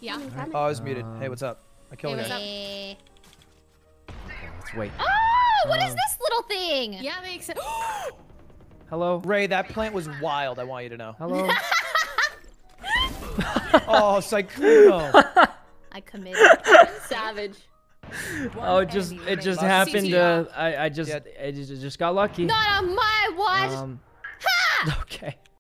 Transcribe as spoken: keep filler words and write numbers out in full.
Yeah. Right. Oh, I was muted. Um, Hey, what's up? I killed Hey, a what's guy. up? Hey. Okay, let's wait. Oh, what is Um, this little thing? Yeah, makes sense. Hello? Ray, that plant was wild. I want you to know. Hello? Oh, Sykkuno. I committed. Savage. Oh, it just it just Last happened C C to I I just Yeah. I just, just got lucky. Not on my watch. Um, okay.